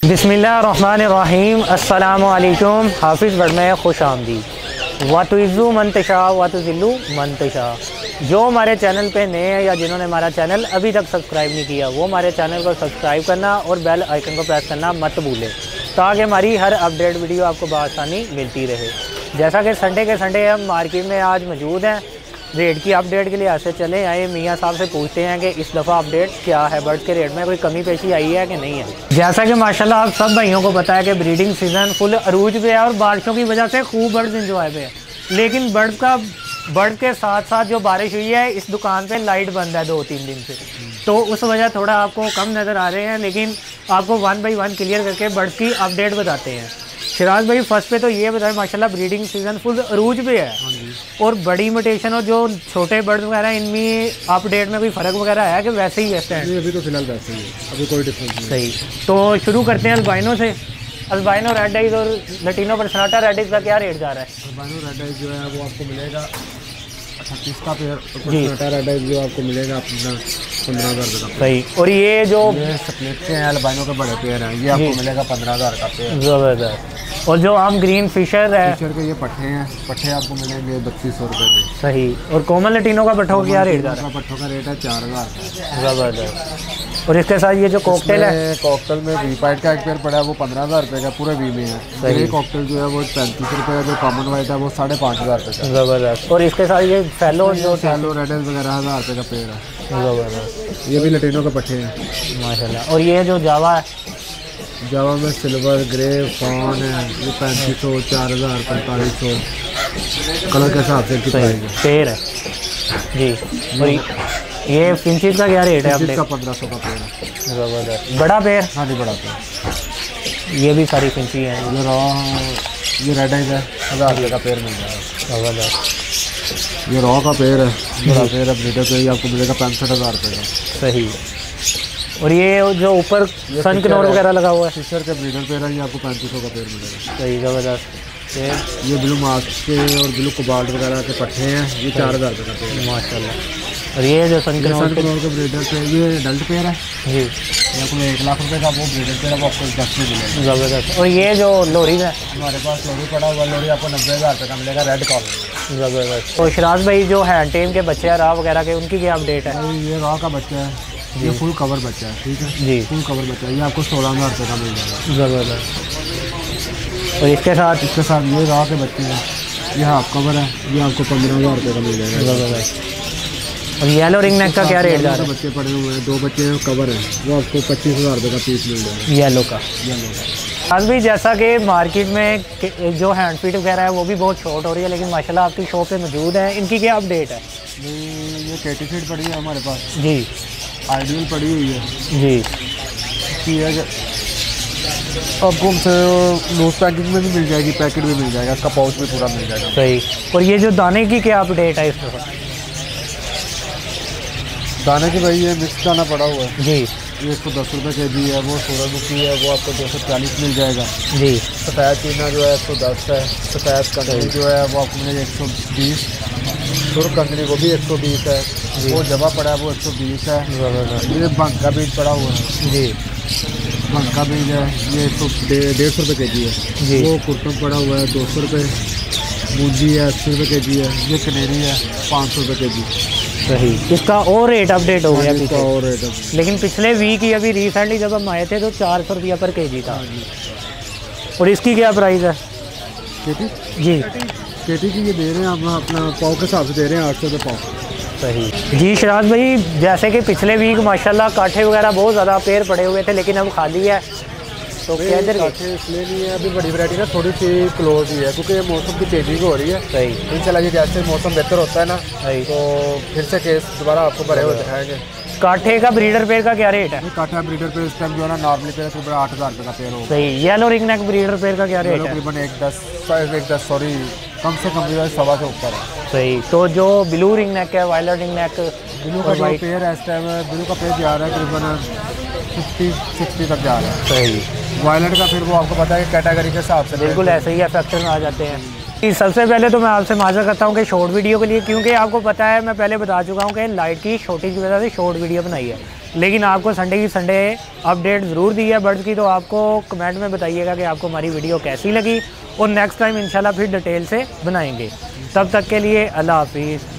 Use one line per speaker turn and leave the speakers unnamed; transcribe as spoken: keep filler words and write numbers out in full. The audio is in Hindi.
बिस्मिल्लाहिर्रहमानिर्रहीम अस्सलामुअलैकुम। हाफिज़ वर्ड में खुश आमदीद। वातुइज़्ज़ु मंतशा वातुज़िल्लु मंतशा। जो हमारे चैनल पे नए हैं या जिन्होंने हमारा चैनल अभी तक सब्सक्राइब नहीं किया, वो हमारे चैनल को सब्सक्राइब करना और बेल आइकन को प्रेस करना मत भूलें, ताकि हमारी हर अपडेट वीडियो आपको बआसानी मिलती रहे। जैसा कि संडे के संडे हम मार्केट में आज मौजूद हैं, रेट की अपडेट के लिए ऐसे चले आए मियाँ साहब से पूछते हैं कि इस दफ़ा अपडेट क्या है, बर्ड्स के रेट में कोई कमी पेशी आई है कि नहीं है। जैसा कि माशाल्लाह आप सब भाइयों को पता है कि ब्रीडिंग सीज़न फुल अरूज पे है और बारिशों की वजह से खूब बर्ड्स इंजॉय पे है, लेकिन बर्ड्स का बर्ड के साथ साथ जो बारिश हुई है इस दुकान पे लाइट बंद है दो तीन दिन से, तो उस वजह थोड़ा आपको कम नज़र आ रहे हैं, लेकिन आपको वन बाई वन क्लियर करके बर्ड्स की अपडेट बताते हैं। शिराज भाई फर्स्ट पे तो ये बताएं, माशाल्लाह ब्रीडिंग सीज़न फुल अरूज पे है और बड़ी इमिटेशन और जो छोटे बर्ड्स वगैरह इनमें अपडेट में कोई फ़र्क वगैरह है कि वैसे ही वैसे हैं?
अभी तो फिलहाल वैसे ही है, अभी कोई डिफरेंस नहीं।
सही, तो शुरू करते हैं अल्बाइनो से। अल्बाइनो रेड आइज और लटीनो पर्सनाटा रेड आइज का क्या रेट जा रहा है?
अल्बाइनो रेड आइज जो है वो आपको मिलेगा छत्तीस का पेयर, पर्सनाटा रेड आइज जो आपको मिलेगा अपना पंद्रह हज़ार रुपये का।
सही, और ये जो
स्प्लिट के हैं अल्बाइनो के बड़े पेयर हैं, ये आपको मिलेगा पंद्रह हज़ार का पेयर।
ज़बरदस्त। और जो आम ग्रीन फिशर है,
फिशर के ये पट्ठे हैं, पट्ठे आपको मिलेंगे बत्तीस सौ रुपये में।
सही। और कोमल लटीनो का पट्ठों का क्या रेट जा रहा है?
पट्ठों का रेट है चार हज़ार।
ज़बरदस्त। और इसके साथ ये जो कॉकटेल है,
कॉकटेल में वी पाइट का एक पेयर पड़ा है वो पंद्रह हज़ार रुपये का पूरे वी में है। ग्रे कॉकटेल जो है वो पैंतीस रुपये का, जो कॉमन वाइट है वो साढ़े पाँच हज़ार रुपये का।
ज़बरदस्त। और इसके साथ ये फैलो जो
फैलो रेडल्स वगैरह हज़ार रुपये का पेयर है।
ज़बरदस्त।
ये भी लटीनो के पट्टे हैं
माशाल्लाह। और ये जो जावा है,
जावा में सिल्वर ग्रे फॉन है, ये पैंतीस सौ चार हज़ार पैंतालीस सौ कलर के हिसाब से
पेड़ है जी। और ये फिंचेस का क्या रेट है आपने?
का पंद्रह सौ का पेड़ है।
ज़बरदस्त। बड़ा पेड़?
हाँ जी बड़ा पेड़।
ये भी सारी फिंची हैं।
ये रॉ ये रेड आइज है, हज़ार रुपये का पेड़ मिल जाएगा।
ज़बरदस्त।
ये रॉ का पेड़ है, बड़ा पेड़ है, ब्रीडर पे ये आपको मिलेगा पैंसठ हज़ार रुपये का।
सही। और ये जो ऊपर सन कनौर वगैरह लगा हुआ है,
फिशर के ब्रीडर पेड़ है, ये आपको पैंतीस सौ का पेड़ मिलेगा।
सही। ज़बरदस्त।
ये ब्लू मास्क के और ब्लू कोबाल्ट वगैरह के पट्टे हैं, ये चार हज़ार रुपये का पेड़ है
माशाल्लाह। और ये जो सन कनौर
के ब्रीडर पे ये अडल्ट पेड़ है
जी,
ये आपको एक लाख रुपए का वो ब्रीडर पेड़ है, वो आपको दस में मिलेगा।
ज़बरदस्त। और ये जो लोरी है,
हमारे पास लोरी पड़ा हुआ, लोरी आपको नब्बे हज़ार रुपये का मिलेगा रेड कॉलर।
ज़बरदस्त। और शिराज भाई जो हैंड टेम के बच्चे हैं राह वगैरह के, उनकी क्या अपडेट है?
ये रॉ का बच्चा है, ये फुल कवर बच्चा है, ठीक है
जी,
फुल कवर बच्चा है, ये आपको सोलह हज़ार रुपये का मिल जाएगा।
ज़बरदस्त। और इसके साथ
इसके साथ ये रॉ के बच्चे हैं, ये हाफ कवर है, ये आपको पंद्रह हज़ार रुपये का मिल जाएगा।
ज़बरदस्त। और येलो रिंग नेक का क्या रेट जा रहा है?
बच्चे पड़े हुए हैं, दो बच्चे हैं कवर है, वो आपको पच्चीस हज़ार रुपये का पीस मिल जाएगा
येलो का।
येलो का।
आज भी जैसा कि मार्केट में जो हैंड फीट वगैरह है वो भी बहुत शॉर्ट हो रही है, लेकिन माशाल्लाह आपकी शॉप पे मौजूद है, इनकी क्या अपडेट है?
ये केटी फीट पड़ी है हमारे पास
जी,
आइडियल पड़ी हुई है
जी।
ठीक है, आपको हमसे लूज पैकिंग में भी मिल जाएगी, पैकेट भी मिल जाएगा, इसका पाउच भी पूरा मिल जाएगा।
सही। और ये जो दाने की क्या अपडेट है इसमें?
दाने की भाई ये मिक्स दाना पड़ा हुआ है
जी,
ये एक सौ दस रुपये के जी है, वो सूरजमुखी है, वो आपको दो सौ चालीस मिल जाएगा।
जी।
सफ़ेद चीना जो है एक सौ दस है, सफ़ेद कंकड़ी जो है वो आपको मिलेगा एक सौ बीस, सुर्ख कंकड़ी वो भी एक सौ बीस है, वो जमा पड़ा है वो एक सौ बीस है। ये भंग का बीज पड़ा हुआ है
जी,
भंग का बीज है, ये एक सौ डेढ़ सौ रुपये के जी है
जी।
वो कुर्तम पड़ा हुआ है दो सौ रुपये, मूंजी है अस्सी रुपये के जी है, ये कनेरी है पाँच सौ रुपये के जी।
सही। इसका और रेट अपडेट हो गया
इसका और रेट,
लेकिन पिछले वीक ही अभी रिसेंटली जब हम आए थे तो चार सौ रुपया पर के जी था। और इसकी क्या प्राइस है?
केटी
जी,
केटी की ये दे रहे हैं आप अपना पाव के हिसाब से दे रहे हैं आठ सौ रुपये पाव।
सही जी। शिराज भाई जैसे कि पिछले वीक माशाल्लाह काठे वगैरह बहुत ज़्यादा पेड़ पड़े हुए थे, लेकिन अब खाली है, तो क्या इधर
काठे इसलिए नहीं है, अभी बड़ी वैरायटी ना थोड़ी सी क्लोज ही है क्योंकि ये मौसम की चेंजिंग हो रही है।
सही।
इंशाल्लाह ये जैसे मौसम बेहतर होता है ना,
सही,
तो फिर से केस दोबारा आपको भरे हुए दिखाएंगे।
काठे का ब्रीडर पेड़ का क्या रेट है?
काठा ब्रीडर पे इस टाइम जो है ना नॉर्मली पेड़ तकरीबन आठ हज़ार रुपये का पेड़ होगा।
सही। येलो रिंग नेक ब्रीडर पेड़ का क्या रेट है?
तकरीबन एक दस एक दस सॉरी कम से कम जो है सवा से ऊपर है।
सही। तो जो ब्लू रिंग नेक है, वायलट रिंग नेक,
ब्लू का जो पेड़ है इस टाइम ब्लू का पेड़ जा रहा है तकरीबन फिफ्टी सिक्सटी तक जा रहा है।
सही।
वायलट का फिर वो आपको पता है कि कैटेगरी के हिसाब से
बिल्कुल ऐसे ही फैक्टर में आ जाते हैं। सबसे पहले तो मैं आपसे माजर करता हूँ कि शॉर्ट वीडियो के लिए, क्योंकि आपको पता है मैं पहले बता चुका हूँ कि लाइट की शॉर्टेज की वजह से शॉर्ट वीडियो बनाई है, लेकिन आपको संडे की संडे अपडेट ज़रूर दी है बर्ड्स की, तो आपको कमेंट में बताइएगा कि आपको हमारी वीडियो कैसी लगी, और नेक्स्ट टाइम इंशाल्लाह फिर डिटेल से बनाएंगे। तब तक के लिए अल्लाह हाफिज़।